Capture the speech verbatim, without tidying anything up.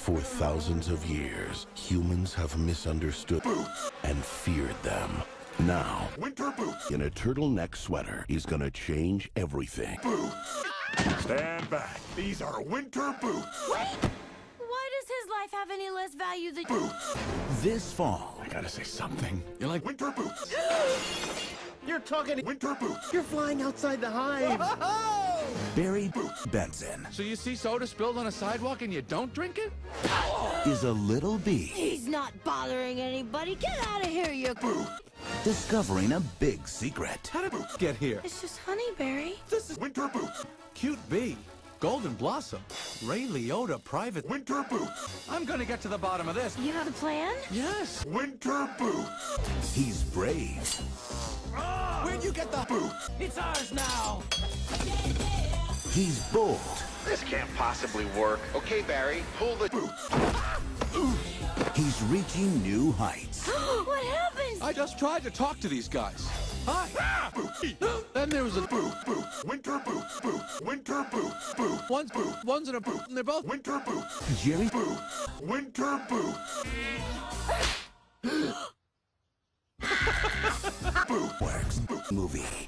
For thousands of years, humans have misunderstood boots and feared them. Now, winter boots in a turtleneck sweater is gonna change everything. Boots! Stand back. These are winter boots. Wait! Why does his life have any less value than boots? This fall, I gotta say something. You like winter boots? You're talking winter boots. You're flying outside the hive. Barry Benson. So you see soda spilled on a sidewalk and you don't drink it? Is a little bee. He's not bothering anybody. Get out of here, you boo. Discovering a big secret. How did Boots get here? It's just honey, Barry. This is winter boots. Cute bee. Golden Blossom. Ray Liotta private. Winter boots. I'm gonna get to the bottom of this. You have a plan? Yes. Winter boots. He's brave. Oh, where'd you get the boots? It's ours now. He's bold. This can't possibly work. Okay, Barry, pull the boots. He's reaching new heights. What happened? I just tried to talk to these guys. Hi. Then there was a boot, boot, winter boots, boots, winter boots, boots. One's boot, one's in a boot, and they're both winter boots. Jerry boots, winter boots. Boot Works movie.